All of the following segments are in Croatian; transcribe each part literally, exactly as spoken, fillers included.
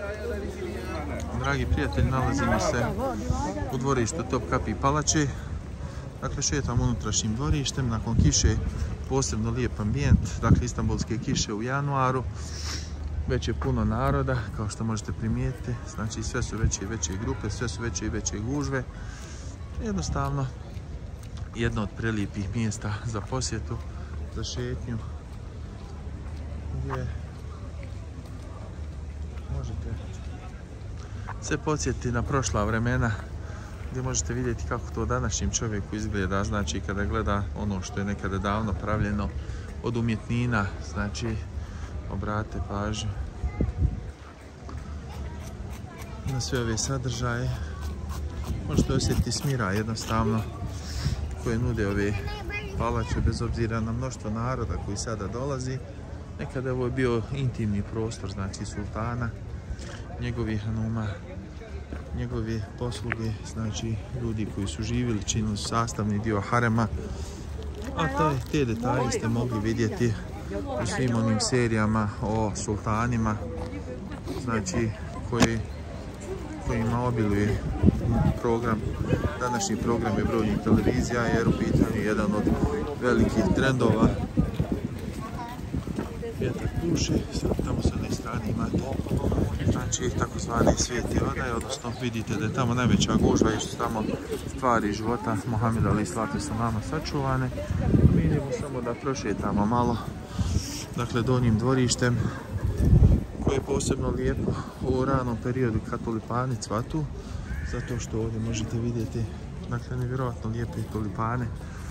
Dragi prijatelji, nalazimo se u dvorištu Topkapi Palače. Dakle, šetamo unutrašnjim dvorištem, nakon kiše posebno lijep ambijent, dakle istanbulske kiše u januaru. Već je puno naroda, kao što možete primijetiti, znači sve su veće i veće grupe, sve su veće i veće gužve. Jednostavno, jedno od prelijepih mjesta za posjetu, za šetnju, gdje možete se podsjetiti na prošla vremena, gdje možete vidjeti kako to današnjim čovjeku izgleda, znači kada gleda ono što je nekada davno pravljeno od umjetnina, znači obratite pažnju na sve ove sadržaje. Možete osjetiti smira jednostavno koje nude ove palače, bez obzira na mnoštvo naroda koji sada dolazi. Nekada ovo je bio intimni prostor, znači sultana, njegovih hanuma, njegove posluge, znači ljudi koji su živjeli, činili su sastavni dio harema. A te, te detalje ste mogli vidjeti u svim onim serijama o sultanima, znači koji, kojima obiluje program, današnji program je brojnih televizija, jer u pitanju je jedan od velikih trendova. Vjetar puše, tamo sa jedne strane imate znači takozvani svijeti odaj, odnosno vidite da je tamo najveća gužva i su tamo stvari života Muhameda alejhi selatu selam sačuvane. Mi idemo samo da prošetamo malo, dakle donjim dvorištem koje je posebno lijepo u ranom periodu kad tulipani cvatu, zato što ovdje možete vidjeti dakle nevjerojatno lijepe tulipane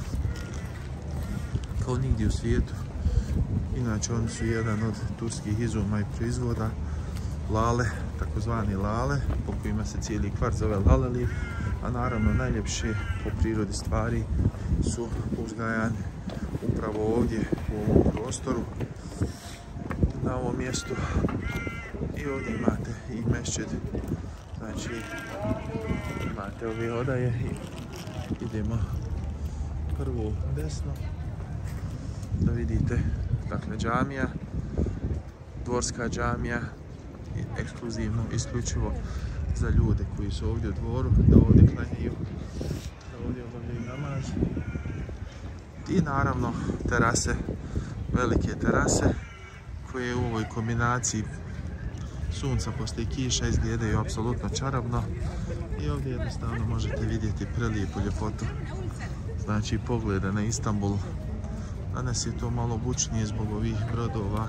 kao nigdje u svijetu. Inače oni su jedan od turskih izuma i proizvoda, lale, takozvani lale, po kojima se cijeli kvart zove laleli, a naravno najljepše po prirodi stvari su uzgajane upravo ovdje u ovom prostoru, na ovom mjestu. I ovdje imate i mešćid, znači imate ove odaje i idemo prvo desno da vidite, dakle džamija, dvorska džamija, ekskluzivno, isključivo za ljude koji su ovdje u dvoru, da ovdje klanjaju, da ovdje obavljaju namaz. I naravno terase, velike terase koje u ovoj kombinaciji sunca poslije kiša izgledaju apsolutno čarobno. I ovdje jednostavno možete vidjeti prelijepu ljepotu, znači pogleda na Istanbul. Danas je to malo bučnije zbog ovih brodova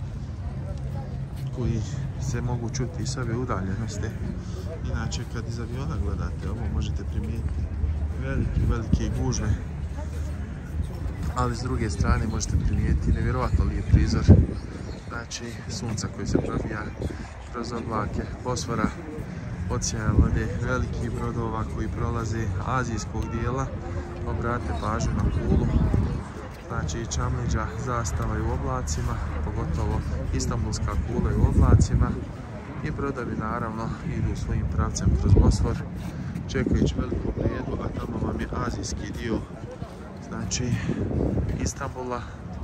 koji se mogu čuti s ove udaljenosti. Inače, kad iz aviona gledate ovo, možete primijetiti velike, velike gužve. Ali s druge strane možete primijetiti nevjerojatno lijep prizor. Znači, sunca koji se probija kroz oblake, Bosfora, oceana vode, velikih brodova koji prolaze azijskog dijela. Obratite pažnju na kulu. Znači čamliđa, zastava je u oblacima, pogotovo istanbulska kula je u oblacima. I brodovi naravno idu svojim pravcem kroz Bosfor, čekajući veliku prijedu, a tamo vam je azijski dio, znači Istanbula.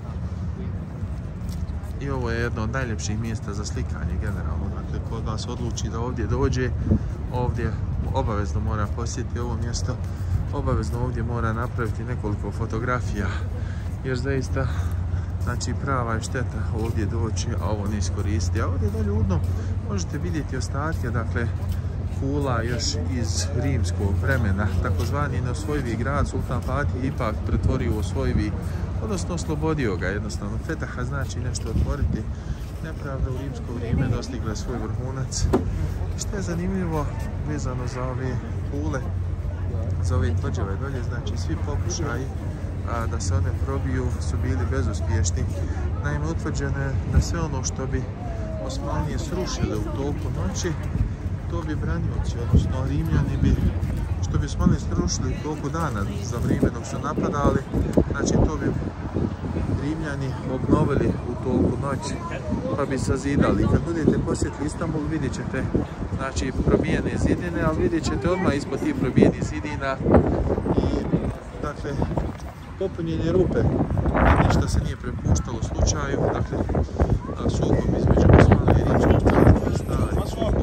I ovo je jedno od najljepših mjesta za slikanje generalno. Dakle, ko od vas odluči da ovdje dođe, ovdje obavezno mora posjetiti ovo mjesto, obavezno ovdje mora napraviti nekoliko fotografija, jer zaista, znači prava je šteta ovdje doći, a ovo ne iskoristiti. A ovdje dolje udno možete vidjeti ostatke, dakle, kula još iz rimskog vremena, takozvani neosvojivi grad Sultan Fatih ipak pretvorio u osvojivi, odnosno oslobodio ga jednostavno. Fetaha znači nešto otvoriti. Nepravda u rimsko vrijeme dostigla je svoj vrhunac. Što je zanimljivo vezano za ove kule, za ove tvrđave dolje, znači svi pokušaji a, da se one probiju su bili bezuspješni. Naime, utvrđeno je da sve ono što bi Osmanlije srušile u toku noći, to bi branioci, odnosno Rimljani bi, što bi Osmanlije srušili u toku dana za vrijeme dok su napadali, znači to bi Rimljani obnovili u toku noći, pa bi sazidali. Kad budete posjetili Istanbul, vidjet ćete, znači, probijene zidine, ali vidjet ćete odmah ispod tih probijenih zidina i, dakle, popunjene rupe. Ništa se nije prepuštalo slučaju, dakle, sukob između Osmanlije i Rimskog carstva, stari sukob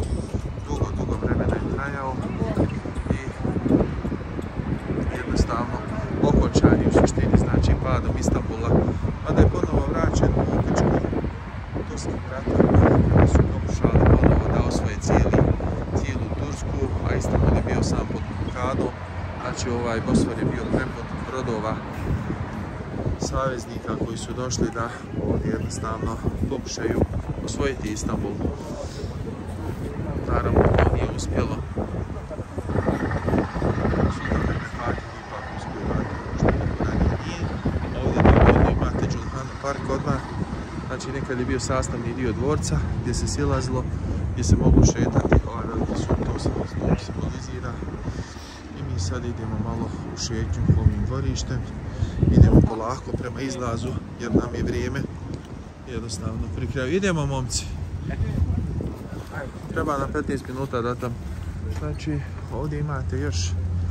Znači ovaj Bosfor je bio prepun brodova saveznika koji su došli da ovdje jednostavno pokušaju osvojiti Istanbul. Naravno to nije uspjelo. Park odmah, znači nekad je bio sastavni dio dvorca gdje se silazilo, gdje se moglo šetati, ovaj veliki sud to se simbolizira. I mi sad idemo malo u šetnju ovim dvorištem, idemo polako prema izlazu jer nam je vrijeme jednostavno pri kraju. Idemo momci, treba nam petnaest minuta da tam. Znači ovdje imate još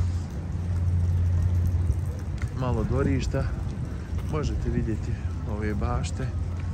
malo dvorišta, možete vidjeti ove bašte.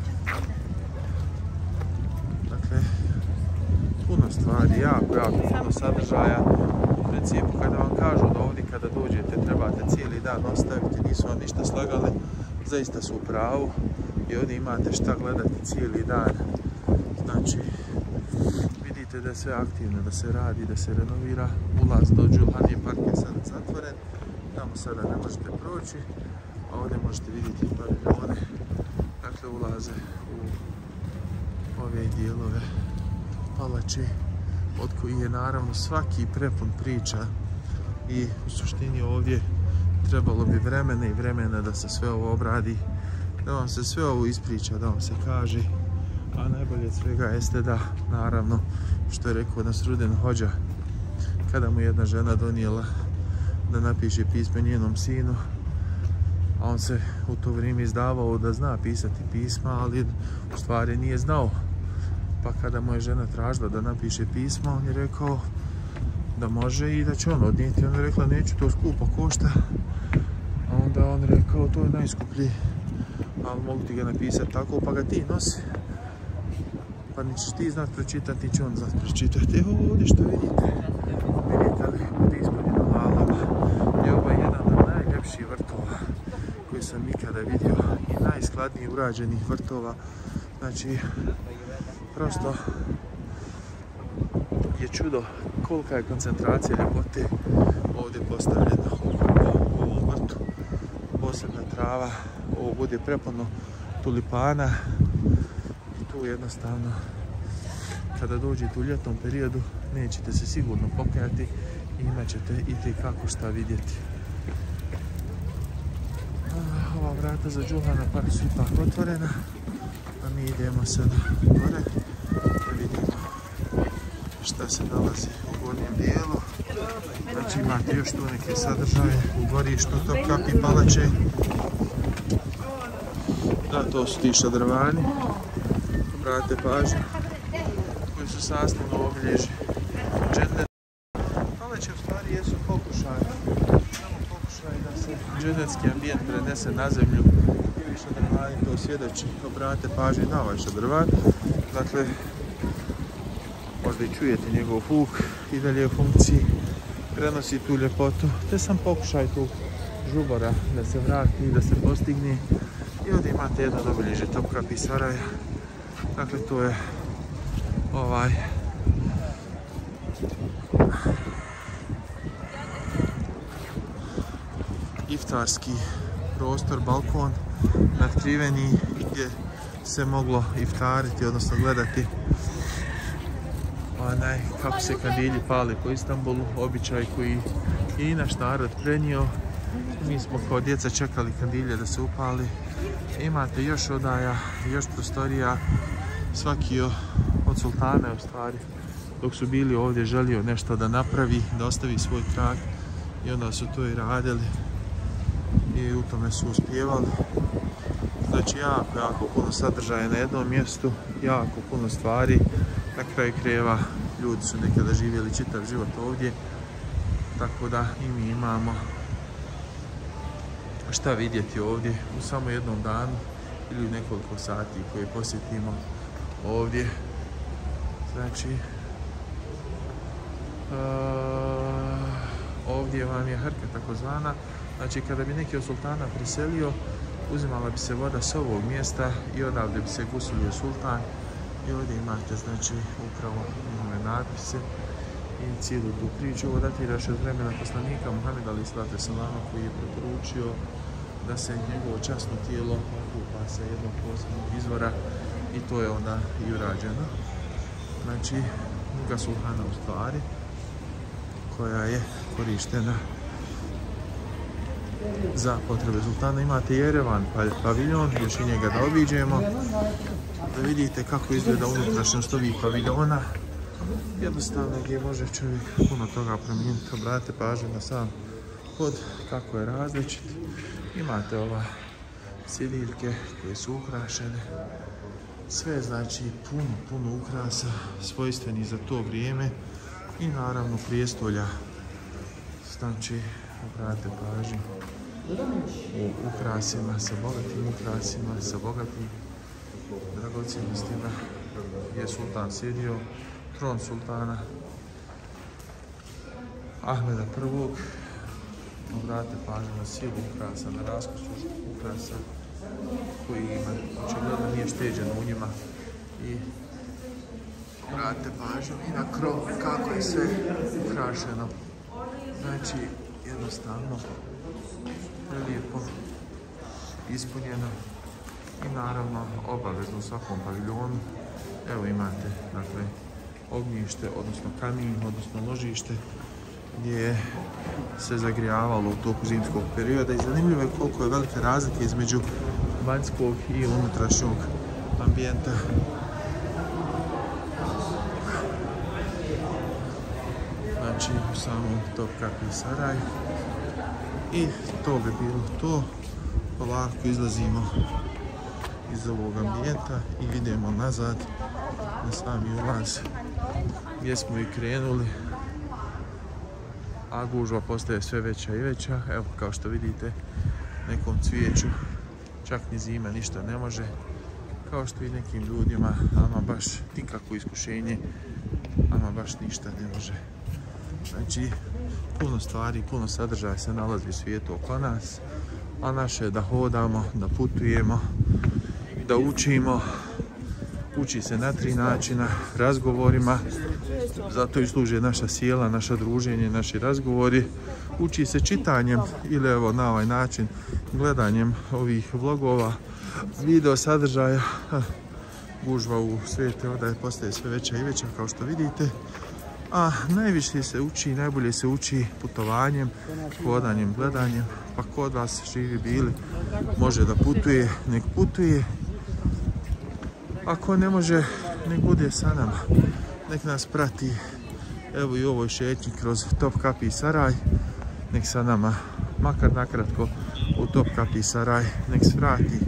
Dakle, puno stvari, jako, jako puno sadržaja. U principu, kada vam kažu da ovdje kada dođete trebate cijeli dan ostaviti, nisu vam ništa slagali, zaista su u pravu. I ovdje imate šta gledati cijeli dan. Znači, vidite da je sve aktivno, da se radi, da se renovira. Ulaz do Đulhanije park je sada zatvoren. Tamo sada ne možete proći. A ovdje možete vidjeti paviljone, dakle ulaze u ove dijelove palače, od koji je naravno svaki prepun priča i u suštini ovdje trebalo bi vremena i vremena da se sve ovo obradi, da vam se sve ovo ispriča, da vam se kaže, a najbolje od svega jeste da, naravno, što je rekao Nasrudin Hođa, kada mu jedna žena donijela da napiše pismo njenom sinu, a on se u to vrijeme izdavao da zna pisati pisma, ali u stvari nije znao. Pa kada mu je žena tražila da napiše pismo, on je rekao da može i da će on odnijeti. Ona je rekla neću, to skupo košta. A onda on rekao to je najskuplji, ali mogu ti ga napisati tako, pa ga ti nosi. Pa ni ćeš ti znat pročitati, ni će on znat pročitati. Evo ovdje što vidite, vidite li bude ispunjeno lalama. I ovo je jedan od najljepših vrtova koji sam ikada vidio i najskladnije urađenih vrtova. Znači, prosto je čudo kolika je koncentracija ljepote ovdje postavljena u ovom vrtu. Posebna trava, ovo bude prepuno tulipana i tu jednostavno kada dođete u ljetnom periodu nećete se sigurno pokajati i imat ćete itekako šta vidjeti. Ova vrata za Đulhana park su ipak otvorena, a mi idemo sad gore da vidimo šta se nalazi u gornjem dijelu. Znači imate još tu neke sadržaje u dvorištu Topkapi palače. Da, to su ti šadrvani, obratite pažnju, koji su sastavno obilježi džennet. Palače u stvari jesu pokušaj, samo pokušaj da se džennetski ambijent prenese na zemlju. Šadrvani to svjedoči, obratite pažnju na ovaj šadrvan. Dakle, možda i čujete njegov huk i dalje u funkciji, prenosi tu ljepotu, te sam pokušaj tu žubora da se vrati i da se postigne. I ovdje imate jedno obilježje Topkapi Saraja. Dakle, to je ovaj iftarski prostor, balkon natkriveni gdje se moglo iftariti, odnosno gledati onaj kako se kandilji pali po Istanbulu, običaj koji je i naš narod prenio. Mi smo kao djeca čekali kandilje da se upali. Imate još odaja, još prostorija. Svaki od sultana u stvari dok su bili ovdje želio nešto da napravi, da ostavi svoj trag i onda su to i radili i u tome su uspjevali. Znači jako, jako puno sadržaja na jednom mjestu, jako puno stvari. Na kraju krajeva ljudi su nekada živjeli čitav život ovdje, tako da i mi imamo šta vidjeti ovdje u samo jednom danu ili nekoliko sati koje posjetimo ovdje. Znači, uh, ovdje vam je hrka takozvana. Znači, kada bi neki od sultana priselio, uzimala bi se voda s ovog mjesta i odavde bi se gusulio sultan. I ovdje imate, znači, upravo ove natpise i cijelu tu priču. Ovo datira još od vremena poslanika Muhameda alejhi selatu selam, koji je preporučio da se njegovo časno tijelo okupa sa jednog posebnog izvora i to je onda i urađeno. Znači, Nuga Sultana u stvari, koja je korištena za potrebe sultana. Imate Jerevan paviljon, još i njega da obiđemo, da vidite kako izgleda unutrašnjost ovih paviljona. Jednostavno gdje može čovjek puno toga promijeniti. Obratite pažnju na sam pod kako je različit. Imate ova sjediljke koje su ukrašene. Sve znači puno, puno ukrasa svojstveni za to vrijeme i naravno prijestolja. Znači, obratite pažnju u ukrasima, sa bogatim ukrasima, sa bogatim dragocjenostima je sultan sjedio, tron sultana Ahmeda prvog. Obratite pažnju na silu ukrasa, na raskošu ukrasa koji ima, očigledno nije šteđeno u njima. I obratite pažnju i na krov, kako je sve ukrašeno. Znači, jednostavno, lijepo ispunjeno i naravno obavezno u svakom paviljonu. Evo imate, dakle, ognjište, odnosno kamin, odnosno ložište gdje se zagrijavalo u toku zimskog perioda i zanimljivo je koliko je velike razlike između vanjskog i unutrašnjeg ambijenta. Znači, u samom Topkapi Saraj. I to bi bilo to. Polako izlazimo iz ovog ambijenta i idemo nazad na sami ulaz gdje smo i krenuli. A gužva postaje sve veća i veća. Evo, kao što vidite, nekom cvijeću čak ni zima ništa ne može. Kao što i nekim ljudima, ama baš nikakvo iskušenje, ama baš ništa ne može. Znači, puno stvari, puno sadržaja se nalazi u svijetu oko nas, a naše je da hodamo, da putujemo, da učimo. Uči se na tri načina, razgovorima, zato i služe naša sjela, naša druženje, naši razgovori. Uči se čitanjem ili evo na ovaj način gledanjem ovih vlogova, video sadržaja. Gužva u svijetu ovdje postaje sve veća i veća, kao što vidite. A najviše se uči, najbolje se uči putovanjem, hodanjem, gledanjem. Pa ko od vas živi bili, može da putuje, nek putuje. Ako ne može, nek bude sa nama, nek nas prati. Evo i u ovoj šetnji kroz Topkapi Saraj, nek sa nama, makar nakratko u Topkapi Saraj, nek svrati.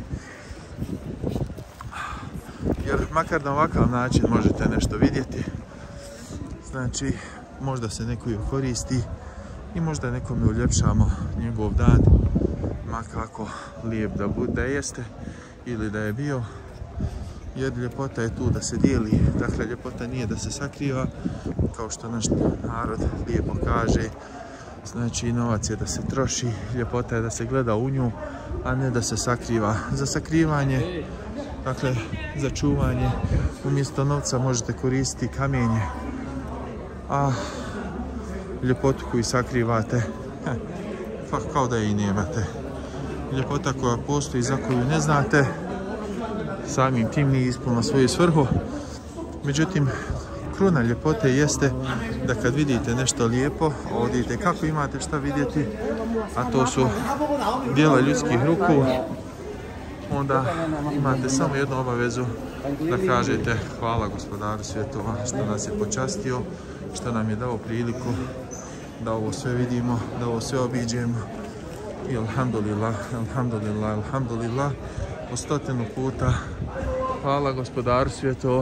Jer makar na ovakav način možete nešto vidjeti. Znači, možda se neko i koristi i možda nekome uljepšamo njegov dan, ma kako lijep da bude, da jeste ili da je bio. Jer ljepota je tu da se dijeli, dakle ljepota nije da se sakriva, kao što naš narod lijepo kaže. Znači, novac je da se troši, ljepota je da se gleda u nju, a ne da se sakriva. Za sakrivanje, dakle za čuvanje, umjesto novca možete koristiti kamenje, a ljepotu koju sakrivate, pa kao da je i nemate. Ljepota koja postoji, za koju ne znate, samim tim nije ispunila svoju svrhu. Međutim, kruna ljepote jeste da kad vidite nešto lijepo, odite kako imate šta vidjeti, a to su djela ljudskih ruku, onda imate samo jednu obavezu da kažete hvala Gospodaru svjetova što nas je počastio, što nam je dao priliku da ovo sve vidimo, da ovo sve obiđemo. I alhamdulillah, alhamdulillah, alhamdulillah, po stotinu puta hvala Gospodaru svjetova.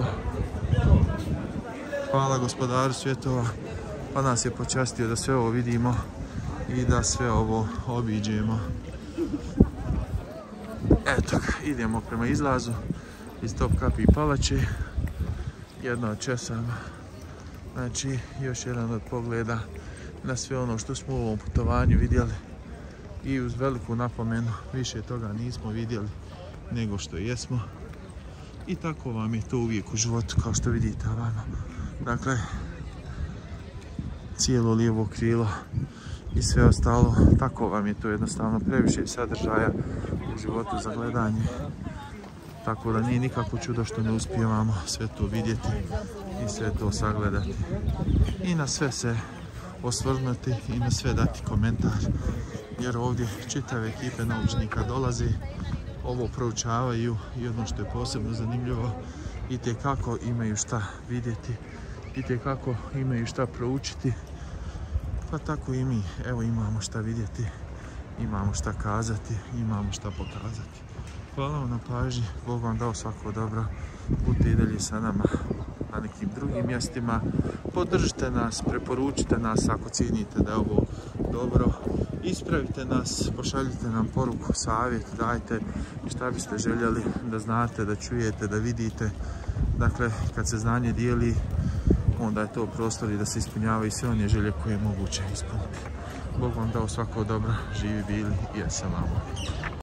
Hvala Gospodaru svjetova, pa nas je počastio da sve ovo vidimo i da sve ovo obiđemo. Eto, idemo prema izlazu iz Topkapi palače. Jedna od česama. Znači, još jedan od pogleda na sve ono što smo u ovom putovanju vidjeli. I uz veliku napomenu, više toga nismo vidjeli nego što jesmo. I tako vam je to uvijek u životu, kao što vidite ovamo. Dakle, cijelo lijevo krilo i sve ostalo. Tako vam je to jednostavno previše sadržaja u životu za gledanje. Tako da nije nikako čudo što ne uspijevamo sve to vidjeti i sve to sagledati. I na sve se osvrnuti i na sve dati komentar. Jer ovdje čitave ekipe naučnika dolaze, ovo proučavaju i ono što je posebno zanimljivo, i te kako imaju šta vidjeti, i te kako imaju šta proučiti. Pa tako i mi, evo imamo šta vidjeti, imamo šta kazati, imamo šta pokazati. Hvala vam na pažnji, Bog vam dao svako dobro, budite i dalje sa nama na nekim drugim mjestima. Podržite nas, preporučite nas ako cijenite da je ovo dobro. Ispravite nas, pošaljite nam poruku, savjet, dajte šta biste željeli da znate, da čujete, da vidite. Dakle, kad se znanje dijeli, onda je to prostor i da se ispunjavaju sve one želje koje je moguće ispuniti. Bog vam dao svako dobro, živi bili i ja sam vama.